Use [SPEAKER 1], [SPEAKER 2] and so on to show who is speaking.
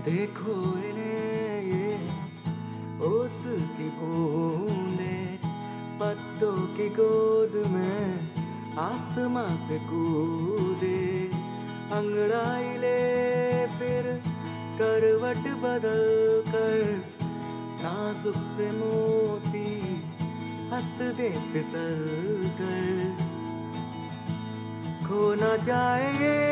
[SPEAKER 1] देखो इन्हें ये ओस की बूंदे पत्तों की गोद में आसमां से कूदे। अंगड़ाई ले फिर करवट बदल कर नाजुक से मोती हंस दे फिसल कर। खो ना जाए